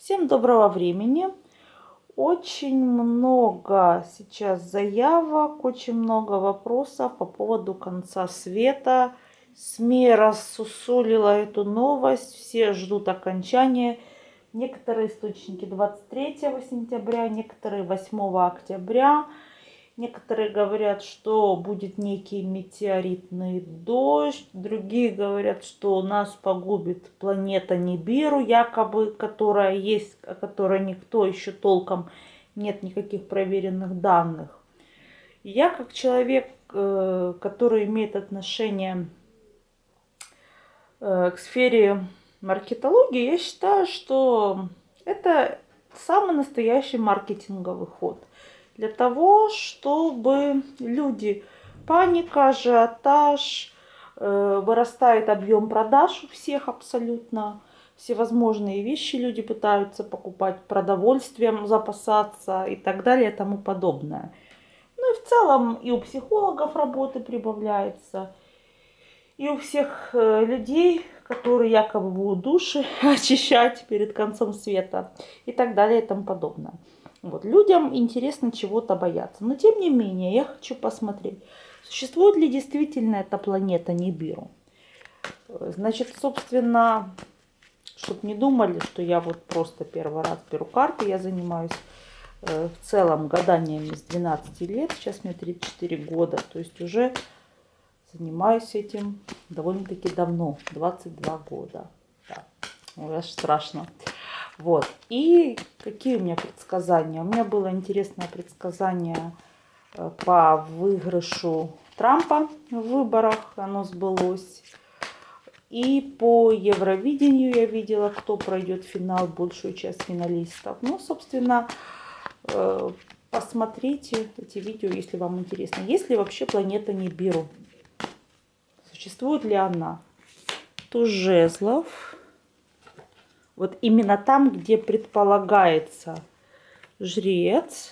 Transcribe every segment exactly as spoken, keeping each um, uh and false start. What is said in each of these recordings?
Всем доброго времени. Очень много сейчас заявок, очень много вопросов по поводу конца света. СМИ рассусолила эту новость, все ждут окончания. Некоторые источники двадцать третьего сентября, некоторые восьмого октября. Некоторые говорят, что будет некий метеоритный дождь. Другие говорят, что нас погубит планета Нибиру, якобы, которая есть, о которой никто еще толком нет никаких проверенных данных. Я, как человек, который имеет отношение к сфере маркетологии, я считаю, что это самый настоящий маркетинговый ход. Для того, чтобы люди, паника, ажиотаж, э, вырастает объем продаж у всех абсолютно. Всевозможные вещи люди пытаются покупать, продовольствием запасаться и так далее и тому подобное. Ну и в целом и у психологов работы прибавляется, и у всех э, людей, которые якобы будут души очищать перед концом света и так далее и тому подобное. Вот. Людям интересно чего-то бояться. Но тем не менее, я хочу посмотреть, существует ли действительно эта планета Нибиру. Значит, собственно, чтобы не думали, что я вот просто первый раз беру карты, я занимаюсь э, в целом гаданиями с двенадцати лет, сейчас мне тридцать четыре года, то есть уже занимаюсь этим довольно-таки давно, двадцать два года. Да. Ой, аж страшно. Вот. И какие у меня предсказания? У меня было интересное предсказание по выигрышу Трампа в выборах. Оно сбылось. И по Евровидению я видела, кто пройдет финал, большую часть финалистов. Ну, собственно, посмотрите эти видео, если вам интересно. Есть ли вообще планета Нибиру? Существует ли она? Туз жезлов. Вот именно там, где предполагается жрец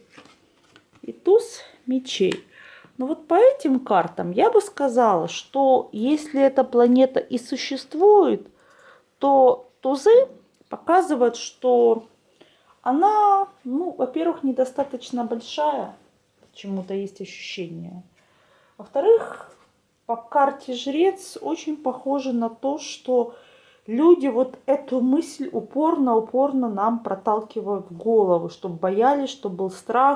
и туз мечей. Но вот по этим картам я бы сказала, что если эта планета и существует, то тузы показывают, что она, ну, во-первых, недостаточно большая. Почему-то есть ощущение. Во-вторых, по карте жрец очень похоже на то, что люди вот эту мысль упорно-упорно нам проталкивают в голову, чтобы боялись, чтобы был страх.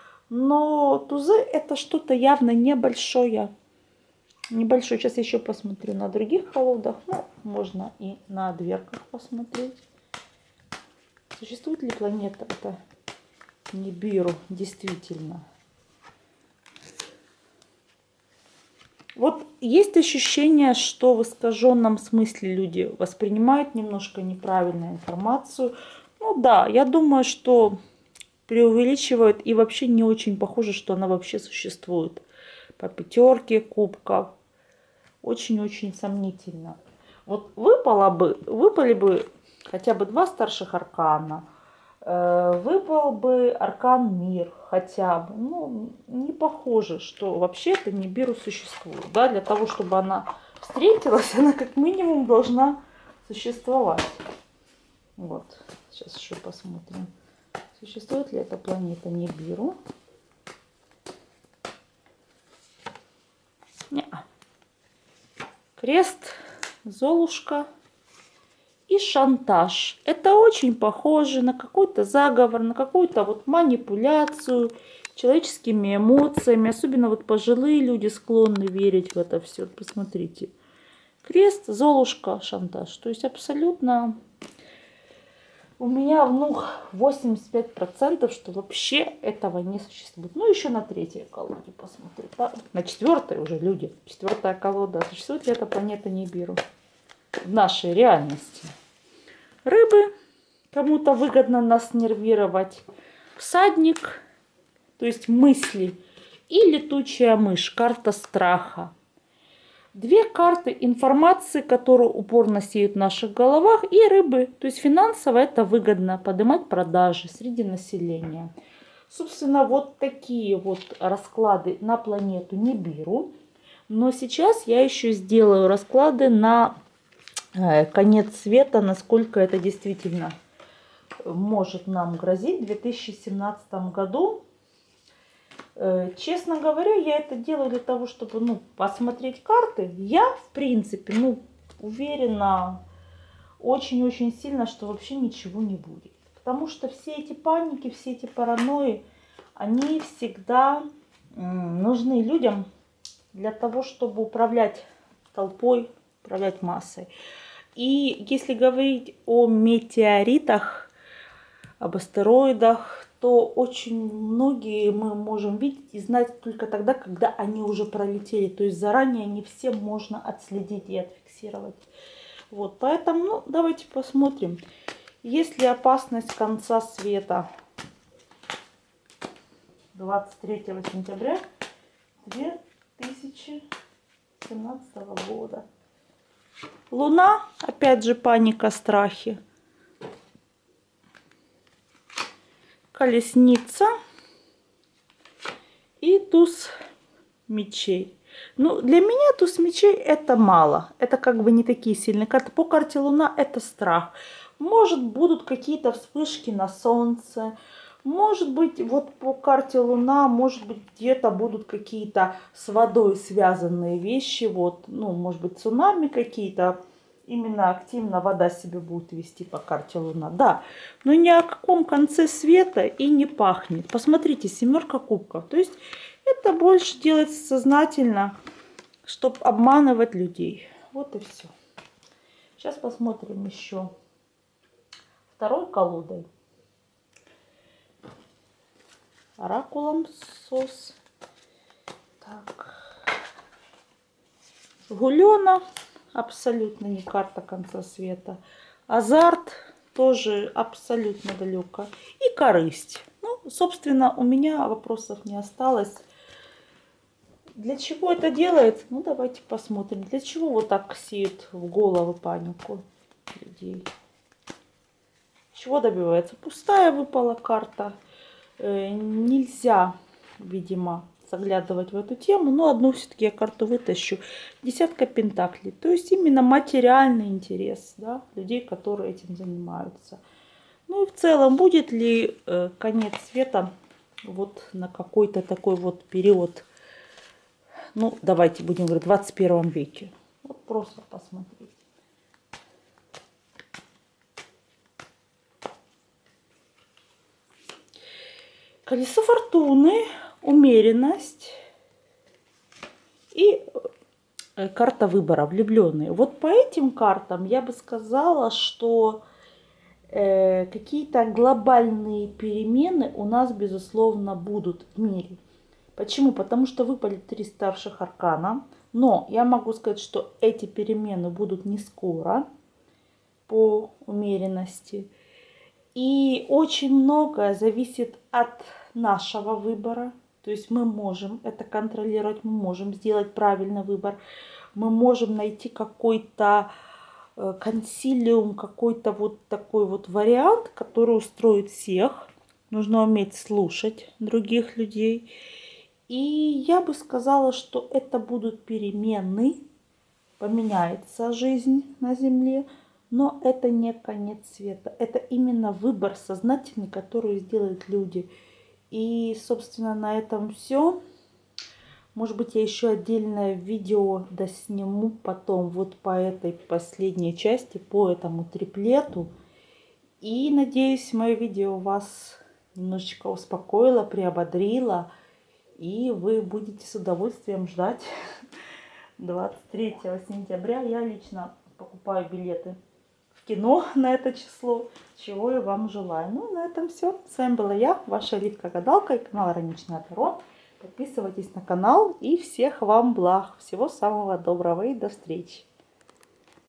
Но тузы это что-то явно небольшое. Небольшое. Сейчас я еще посмотрю на других колодах. Ну, можно и на дверках посмотреть. Существует ли планета это Нибиру действительно? Вот есть ощущение, что в искаженном смысле люди воспринимают немножко неправильную информацию. Ну да, я думаю, что преувеличивают и вообще не очень похоже, что она вообще существует. По пятерке кубков. Очень-очень сомнительно. Вот выпало бы, выпали бы хотя бы два старших аркана. Выпал бы аркан мир хотя бы. Ну, не похоже, что вообще это Нибиру существует. Да? Для того, чтобы она встретилась, она как минимум должна существовать. Вот. Сейчас еще посмотрим. Существует ли эта планета Нибиру? Не-а. Крест, Золушка и шантаж. Это очень похоже на какой-то заговор, на какую-то вот манипуляцию человеческими эмоциями. Особенно вот пожилые люди склонны верить в это все. Посмотрите. Крест, Золушка, шантаж. То есть абсолютно у меня внук восемьдесят пять процентов, что вообще этого не существует. Ну, еще на третьей колоде посмотрим. На четвертой уже люди. Четвертая колода. Существует ли эта планета Нибиру в нашей реальности? Рыбы, кому-то выгодно нас нервировать. Всадник, то есть мысли. И летучая мышь, карта страха. Две карты информации, которые упорно сеют в наших головах. И рыбы, то есть финансово это выгодно, поднимать продажи среди населения. Собственно, вот такие вот расклады на планету Нибиру. Но сейчас я еще сделаю расклады на конец света, насколько это действительно может нам грозить в две тысячи семнадцатом году. Честно говоря, я это делаю для того, чтобы, ну, посмотреть карты. Я, в принципе, ну, уверена очень-очень сильно, что вообще ничего не будет. Потому что все эти паники, все эти паранойи, они всегда нужны людям для того, чтобы управлять толпой, управлять массой. И если говорить о метеоритах, об астероидах, то очень многие мы можем видеть и знать только тогда, когда они уже пролетели. То есть заранее не все можно отследить и отфиксировать. Вот, поэтому, ну, давайте посмотрим. Есть ли опасность конца света двадцать третьего сентября две тысячи семнадцатого года? Луна, опять же, паника, страхи. Колесница и туз мечей. Ну, для меня туз мечей это мало. Это как бы не такие сильные карты. По карте Луна это страх. Может, будут какие-то вспышки на солнце. Может быть, вот по карте Луна, может быть, где-то будут какие-то с водой связанные вещи. Вот, ну, может быть, цунами какие-то. Именно активно вода себя будет вести по карте Луна. Да, но ни о каком конце света и не пахнет. Посмотрите, семерка кубков. То есть это больше делается сознательно, чтобы обманывать людей. Вот и все. Сейчас посмотрим еще второй колодой. Оракулом сос. Так. Гулена. Абсолютно не карта конца света. Азарт тоже абсолютно далеко. И корысть. Ну, собственно, у меня вопросов не осталось. Для чего это делается? Ну, давайте посмотрим. Для чего вот так сеют в голову панику людей? Чего добивается? Пустая выпала карта. Э, нельзя, видимо, заглядывать в эту тему, но одну все-таки я карту вытащу. Десятка пентаклей, то есть именно материальный интерес, да, людей, которые этим занимаются. Ну и в целом, будет ли э, конец света вот на какой-то такой вот период, ну давайте будем говорить, в двадцать первом веке. Вот просто посмотреть. Колесо фортуны. Умеренность и карта выбора, влюбленные. Вот по этим картам я бы сказала, что э, какие-то глобальные перемены у нас, безусловно, будут в мире. Почему? Потому что выпали три старших аркана. Но я могу сказать, что эти перемены будут не скоро по умеренности. И очень многое зависит от нашего выбора. То есть мы можем это контролировать, мы можем сделать правильный выбор, мы можем найти какой-то консилиум, какой-то вот такой вот вариант, который устроит всех. Нужно уметь слушать других людей. И я бы сказала, что это будут перемены, поменяется жизнь на Земле, но это не конец света. Это именно выбор сознательный, который сделают люди. И, собственно, на этом все. Может быть, я еще отдельное видео досниму потом вот по этой последней части, по этому триплету. И, надеюсь, мое видео вас немножечко успокоило, приободрило. И вы будете с удовольствием ждать двадцать третьего сентября. Я лично покупаю билеты в кино на это число, чего я вам желаю. Ну, на этом все. С вами была я, ваша Лидка-гадалка и канал Ироничное Таро. Подписывайтесь на канал и всех вам благ. Всего самого доброго и до встречи.